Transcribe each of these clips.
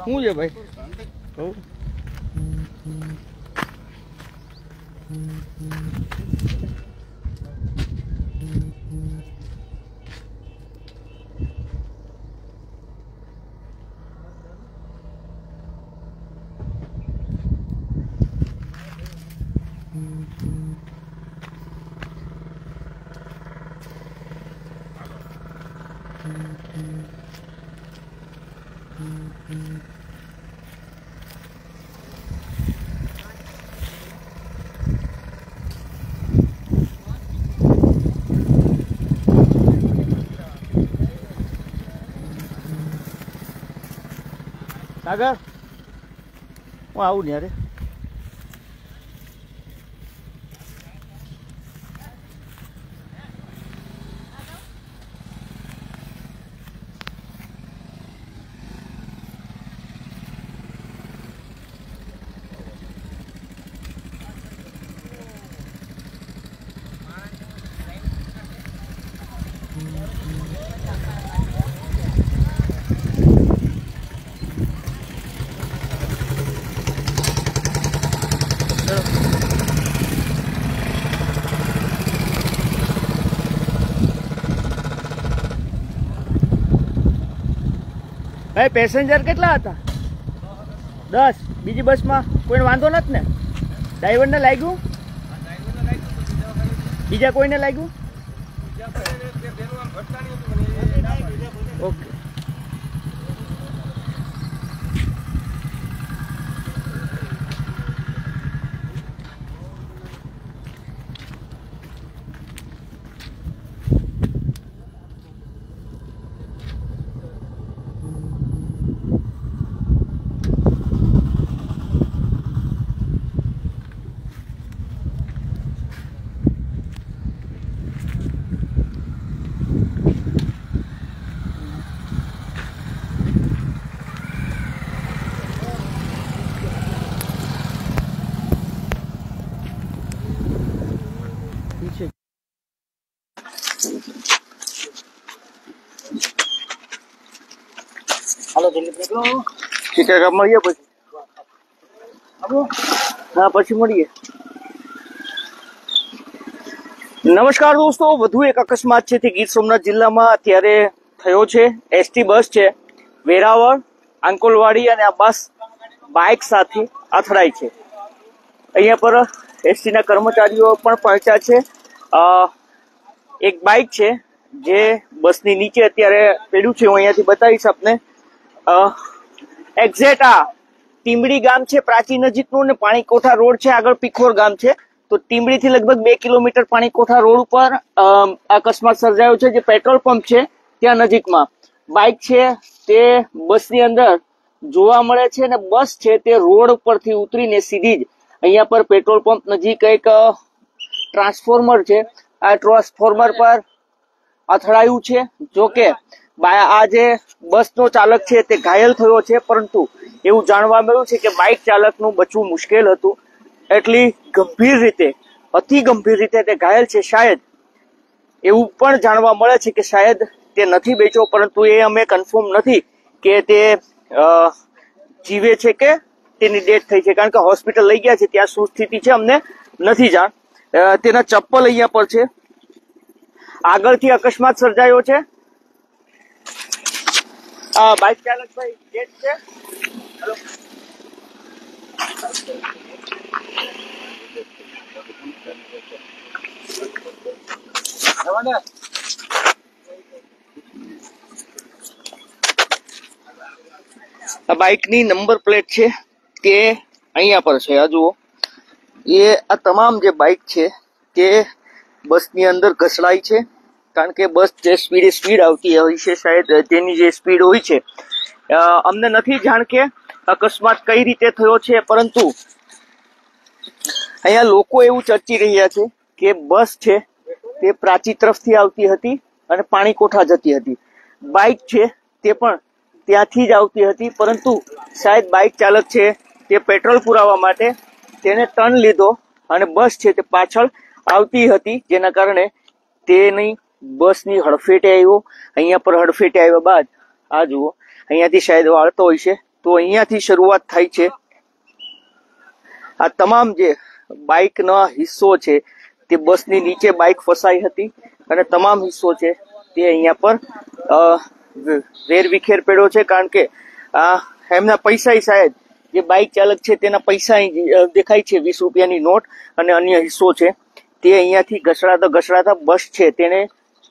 શું છે ભાઈ? સાગર હું આવું ને યાર. ભાઈ પેસેન્જર કેટલા હતા? 10. બીજી બસમાં કોઈને વાંધો નથી ને? ડ્રાઈવરને લાગ્યું? બીજા કોઈને લાગ્યું? ઓકે. હાલો જલ્દી નીકળો. ઠીક છે, મળીએ પછી. હા પછી મળીએ. નમસ્કાર દોસ્તો, વધુ એક અકસ્માત છે તે ગીર સોમનાથ જિલ્લામાં અત્યારે થયો છે. એસટી બસ છે, વેરાવળ આંકોલવાડી, અને આ બસ બાઇક સાથે અથડાઈ છે. અહીંયા પર એસટી ના કર્મચારીઓ પણ પહોંચ્યા છે. એક બાઇક છે જે બસની નીચે અત્યારે પડ્યું છે. હું અહીંયાથી બતાવીશ આપને. એક્ઝેક્ટ આ ટીમડી ગામ છે પ્રાચી નજીકનું, ને પાણીકોઠા રોડ છે, આગળ પીખોર ગામ છે. તો ટીમડી થી લગભગ 2 કિલોમીટર પાણીકોઠા રોડ ઉપર અકસ્માત સર્જાયો છે. જે પેટ્રોલ પંપ છે ત્યાં નજીકમાં બાઇક છે તે બસની અંદર જોવા મળે છે, અને બસ છે તે રોડ ઉપરથી ઉતરીને સીધી જ અહીંયા પર પેટ્રોલ પંપ નજીક એક ટ્રાન્સફોર્મર છે, આ ટ્રાન્સફોર્મર પર અથડાયું છે. જોકે આ જે બસનો ચાલક છે તે ઘાયલ થયો છે, પરંતુ એવું જાણવા મળ્યું છે કે બાઇક ચાલકનું બચવું મુશ્કેલ હતું. એટલી ગંભીર રીતે, અતિ ગંભીર રીતે તે ઘાયલ છે. શાયદ એવું પણ જાણવા મળે છે કે શાયદ તે નથી બેચ્યો, પરંતુ એ અમે કન્ફર્મ નથી કે તે જીવે છે કે તેની ડેથ થઈ છે, કારણ કે હોસ્પિટલ લઈ ગયા છે. ત્યાં શું સ્થિતિ છે અમને નથી જાણ. તેના ચપ્પલ અહીંયા પર છે. આગળથી અકસ્માત સર્જાયો છે. બાઇક ચાલક ભાઈ ડેથ છે. હેલો, આ બાઇકની નંબર પ્લેટ છે તે અહીંયા પર છે. આ જુઓ, એ આ તમામ જે બાઇક છે તે બસની અંદર ઘસડાઈ છે, કારણ કે બસ જે સ્પીડ આવતી હોય છે, શાયદ તેની જે સ્પીડ હોય છે. અમને નથી જાણ કે અકસ્માત કઈ રીતે થયો છે, પરંતુ અહીંયા લોકો એવું ચર્ચી રહ્યા છે કે બસ છે તે પ્રાચી તરફથી આવતી હતી અને પાણીકોઠા જતી હતી. બાઇક છે તે પણ ત્યાંથી જ આવતી હતી, પરંતુ શાયદ બાઇક ચાલક છે તે પેટ્રોલ પુરાવા માટે તેને ટર્ન લીધો અને બસ છે તે પાછળ આવતી હતી, જેના કારણે તેની બસની હડફેટે આવ્યો. અહીંયા પર હડફેટે આવ્યા બાદ આ જુઓ, અહીંયાથી શાયદ વાળતો હોય છે તો તો અહીંયાથી શરૂઆત થાય છે. આ તમામ જે બાઇકનો હિસ્સો છે તે બસની નીચે બાઇક ફસાઈ હતી અને તમામ હિસ્સો છે તે અહીંયા પર વેરવિખેર પડ્યો છે. કારણ કે એમના પૈસા શાયદ જે બાઇક ચાલક છે તેના પૈસા દેખાય છે, 20 રૂપિયાની નોટ અને અન્ય હિસ્સો છે તે અહીંયાથી ઘસડાતા બસ છે તેને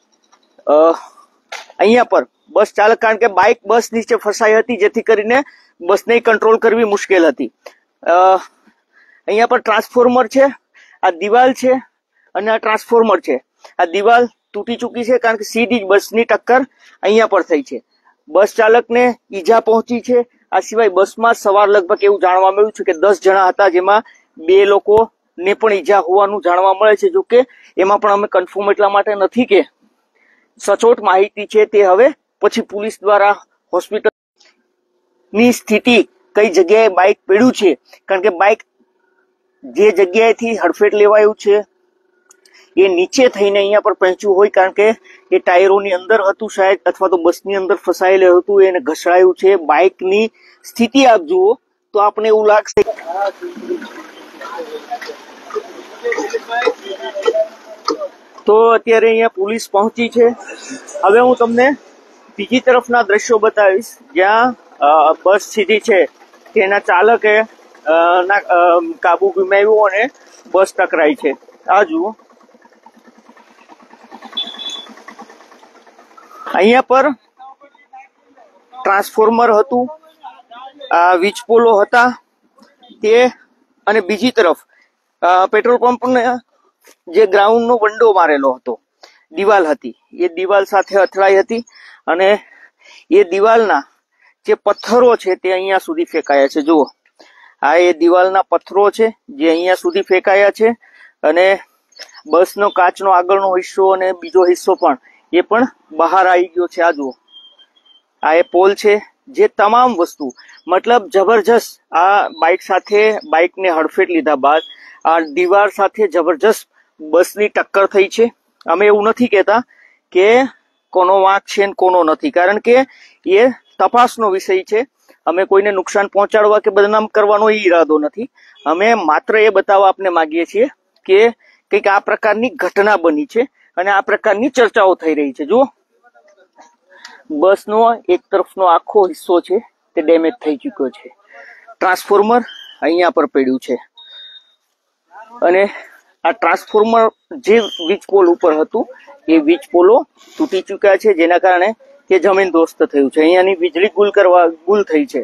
અહીંયા પર બસ ચાલક, કારણ કે બાઇક બસ નીચે ફસાઈ હતી જેથી કરીને બસને કંટ્રોલ કરવી મુશ્કેલ હતી. અહીંયા પર ટ્રાન્સફોર્મર છે, આ દિવાલ છે અને આ ટ્રાન્સફોર્મર છે. આ દિવાલ તૂટી ચૂકી છે કારણ કે સીધી જ બસની ટક્કર અહીંયા પર થઈ છે. બસ ચાલકને ઈજા પહોંચી છે. આ સિવાય બસમાં સવાર લગભગ એવું જાણવા મળ્યું છે કે 10 જણા હતા, જેમાં 2 લોકોને પણ ઈજા હોવાનું જાણવા મળે છે. જો કે એમાં પણ અમે કન્ફર્મ એટલા માટે નથી કે સચોટ માહિતી છે તે હવે પછી પોલીસ દ્વારા હોસ્પિટલની સ્થિતિ કઈ જગ્યાએ બાઇક પડ્યું છે, કારણ કે બાઇક જે જગ્યાએથી હડફેટ લેવાયું છે એ નીચે થઈને અહીંયા પર પહોંચ્યું હોય, કારણ કે એ ટાયરોની અંદર હતું શાયદ, અથવા તો બસની અંદર ફસાયેલું હતું, એને ઘસડાયું છે. બાઇકની સ્થિતિ આપ જુઓ તો આપણે એવું લાગશે. તો અત્યારે અહીંયા પોલીસ પહોંચી છે. હવે હું તમને બીજી તરફના દ્રશ્યો બતાવીશ જ્યાં બસ સીધી છે તેના ચાલકે કાબુ ગુમાવ્યો અને બસ ટકરાઈ છે. આ જુઓ, અહીંયા પર ટ્રાન્સફોર્મર હતું, વીજ પોલો હતા તે, અને બીજી તરફ પેટ્રોલ પંપને જે ગ્રાઉન્ડનો વંડો મારેલો હતો, દિવાલ હતી, એ દિવાલ સાથે અથડાઈ હતી અને એ દિવાલના જે પથ્થરો છે તે અહીંયા સુધી ફેંકાયા છે. જુઓ, આ એ દિવાલના પથ્થરો છે જે અહીંયા સુધી ફેંકાયા છે અને બસનો કાચનો આગળનો હિસ્સો અને બીજો હિસ્સો પણ એ પણ બહાર આવી ગયો છે. આ જુઓ, આ એ પોલ છે. જે તમામ વસ્તુ મતલબ જબરજસ્ત આ બાઇક સાથે, બાઇકને હડફેટ લીધા બાદ આ દિવાલ સાથે જબરજસ્ત બસની ટક્કર થઈ છે. અમે એવું નથી કહેતા કે કોનો વાંક છે ને કોનો નથી, કારણ કે એ તપાસનો વિષય છે. અમે કોઈને નુકસાન પહોંચાડવા કે બદનામ કરવાનો ઈરાદો નથી. અમે માત્ર એ બતાવવા આપને માંગીએ છીએ કે કંઈક આ પ્રકારની ઘટના બની છે અને આ પ્રકારની ચર્ચાઓ થઈ રહી છે. જુઓ, બસનો એક તરફનો આખો હિસ્સો છે તે ડેમેજ થઈ ચૂક્યો છે. ટ્રાન્સફોર્મર અહીંયા પર પડ્યું છે અને આ ટ્રાન્સફોર્મર જે વીજ પોલ ઉપર હતું એ વીજ પોલો તૂટી ચૂક્યા છે, જેના કારણે તે જમીન દોસ્ત થયું છે. અહીંયાની વીજળી ગુલ થઈ છે.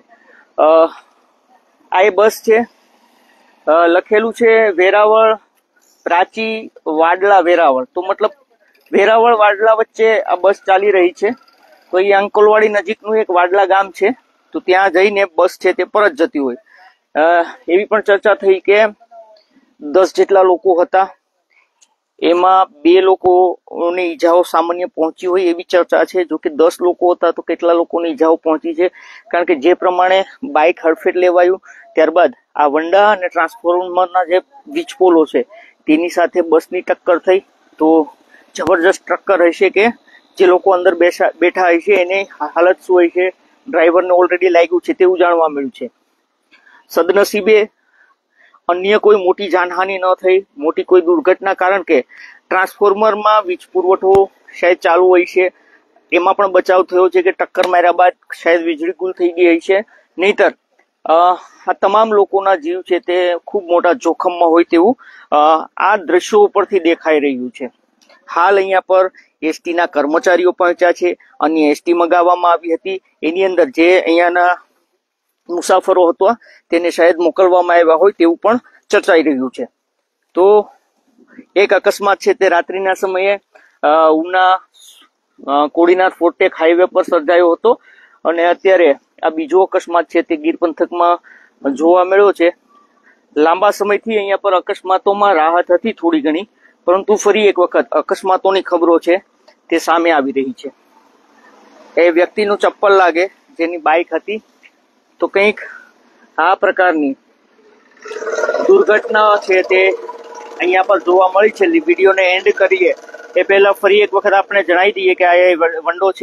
આ એ બસ છે, લખેલું છે વેરાવળ પ્રાચી વાડલા વેરાવળ. તો મતલબ વેરાવળ વાડલા વચ્ચે આ બસ ચાલી રહી છે. તો એ અંકોલવાડી નજીકનું એક વાડલા ગામ છે, તો ત્યાં જઈને બસ છે તે પરત જતી હોય. એવી પણ ચર્ચા થઈ કે 10 જેટલા લોકો હતા, એમાં 2 લોકોની ઈજાઓ સામાન્ય પહોંચી હોય એવી ચર્ચા છે. જો કે 10 લોકો હતા તો કેટલા લોકોની ઈજાઓ પહોંચી છે, કારણ કે જે પ્રમાણે બાઇક હડફેટ લેવાયું ત્યારબાદ આ વંડા અને ટ્રાન્સફોર્મરના જે વીજ પોલો છે તેની સાથે બસની ટક્કર થઈ. તો જબરજસ્ત ટક્કર હશે કે જે લોકો અંદર બેઠા હશે એની હાલત શું હોય છે, ડ્રાઈવરને ઓલરેડી લાગ્યું છે તેવું જાણવા મળ્યું છે. સદનસીબે અન્ય કોઈ મોટી જાનહાનિ ન થઈ, મોટી કોઈ દુર્ઘટના, કારણ કે ટ્રાન્સફોર્મરમાં વીજ પુરવઠો શાયદ ચાલુ હોય છે, એમાં પણ બચાવ થયો છે કે ટક્કર માર્યા બાદ શાયદ વીજળી ગુલ થઈ ગઈ છે. નહીતર આ તમામ લોકોના જીવ છે તે ખૂબ મોટા જોખમમાં હોય તેવું આ દ્રશ્યો ઉપરથી દેખાઈ રહ્યું છે. હાલ અહીંયા પર એસટીના કર્મચારીઓ પહોંચ્યા છે, અન્ય એસટી મંગાવવામાં આવી હતી. એની અંદર જે અહીંયાના મુસાફરો હતા તેને શાયદ મોકલવામાં આવ્યા હોય તેવું પણ ચર્ચાઈ રહ્યું છે. તો એક અકસ્માત છે તે રાત્રિના સમયે ઉના કોડીનાર ફોર્ટેક હાઈવે પર સર્જાયો હતો અને અત્યારે આ બીજો અકસ્માત છે તે ગીર પંથકમાં જોવા મળ્યો છે. લાંબા સમયથી અહીંયા પર અકસ્માતોમાં રાહત હતી થોડી ઘણી, પરંતુ ફરી એક વખત અકસ્માતોની ખબરો છે તે સામે આવી રહી છે. એ વ્યક્તિનું ચપ્પલ લાગે જેની બાઇક હતી, તો કંઈક આ પ્રકારની દુર્ઘટના છે તે અહીંયા પર જોવા મળી છે. વિડીયોને એન્ડ કરીએ એ પહેલા ફરી એક વખત આપણે જણાવી દઈએ કે આ વંડો છે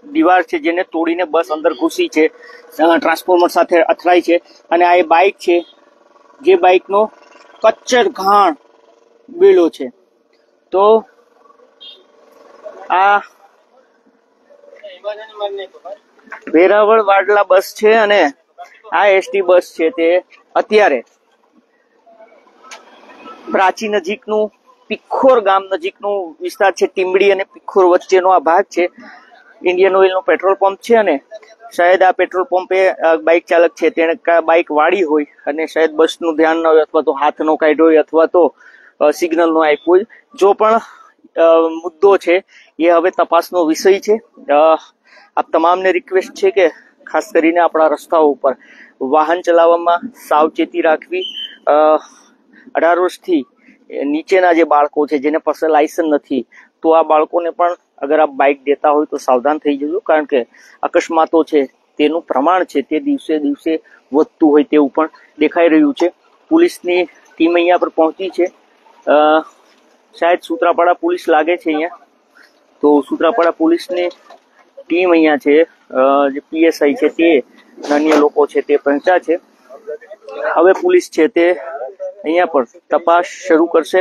દીવાલ છે જેને તોડીને બસ અંદર ઘૂસી છે, ટ્રાન્સફોર્મર સાથે અથડાઈ છે. અને આ એ બાઇક છે જે બાઇકનો કચ્ચર ઘાણ બેલો છે. તો આ વેરાવળ વાડલા બસ છે અને આ એસટી બસ છે તે અત્યારે પ્રાચી નજીકનું પિખોર ગામ નજીકનું વિસ્તાર છે. ટીંબડી અને પિખોર વચ્ચેનો આ ભાગ છે. ઇન્ડિયન ઓઇલ નો પેટ્રોલ પંપ છે અને શાયદ આ પેટ્રોલ પંપે બાઇક ચાલક છે તેને બાઇક વાળી હોય અને શાયદ બસ નું ધ્યાન ન હોય અથવા તો હાથ નો કાઢ્યો હોય અથવા તો સિગ્નલ નો આપ્યું હોય. જો પણ મુદ્દો છે એ હવે તપાસનો વિષય છે. આપ તમામને રિક્વેસ્ટ છે કે ખાસ કરીને આપણા રસ્તાઓ ઉપર વાહન ચલાવવામાં સાવચેતી રાખવી. 18 વર્ષથી નીચેના જે બાળકો છે જેને પાસે લાયસન્સ નથી તો આ બાળકોને પણ અગર આપ બાઇક દેતા હોય તો સાવધાન થઈ જજો, કારણ કે અકસ્માતો છે તેનું પ્રમાણ છે તે દિવસે દિવસે વધતું હોય તેવું પણ દેખાઈ રહ્યું છે. પોલીસની ટીમ અહીંયા પર પહોંચી છે. શાયદ સૂત્રાપાડા પોલીસ લાગે છે અહીંયા. તો સૂત્રાપાડા પોલીસની ટીમ અહીંયા છે, જે પીએસઆઈ છે તે અન્ય લોકો છે તે પહોંચ્યા છે. હવે પોલીસ છે તે અહીંયા પર તપાસ શરૂ કરશે.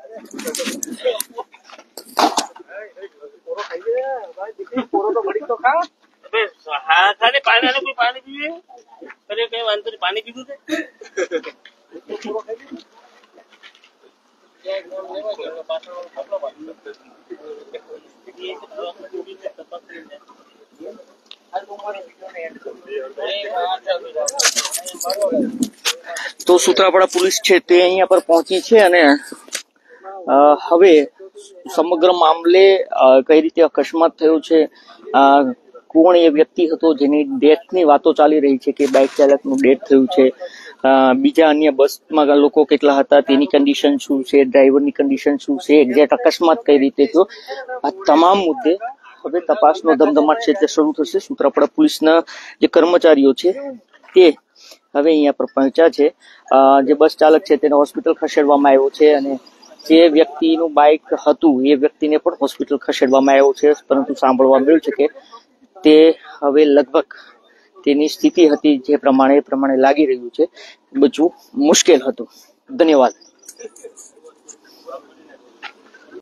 તો સૂત્રાપાડા પોલીસ છે તે અહીંયા પર પહોંચી છે અને હવે સમગ્ર મામલે કઈ રીતે અકસ્માત થયો છે, કોણ એ વ્યક્તિ હતો જેની ડેથની વાતો ચાલી રહી છે કે બાઇક ચાલકનું ડેથ થયું છે, બીજા અન્ય બસમાં લોકો કેટલા હતા તેની કન્ડિશન શું છે, ડ્રાઈવરની કન્ડિશન શું છે, એક્ઝેક્ટ અકસ્માત કઈ રીતે થયો, આ તમામ મુદ્દે હવે તપાસનો ધમધમાટ છે તે શરૂ થશે. સૂત્રાપાડા પોલીસના જે કર્મચારીઓ છે તે હવે અહીંયા પર પહોંચ્યા છે. જે બસ ચાલક છે તેને હોસ્પિટલ ખસેડવામાં આવ્યો છે અને જે વ્યક્તિનું બાઇક હતું એ વ્યક્તિને પણ હોસ્પિટલ ખસેડવામાં આવ્યો છે, પરંતુ સાંભળવા મળ્યું છે કે તે હવે લગભગ તેની સ્થિતિ હતી જે પ્રમાણે લાગી રહ્યું છે બચવું મુશ્કેલ હતું. ધન્યવાદ.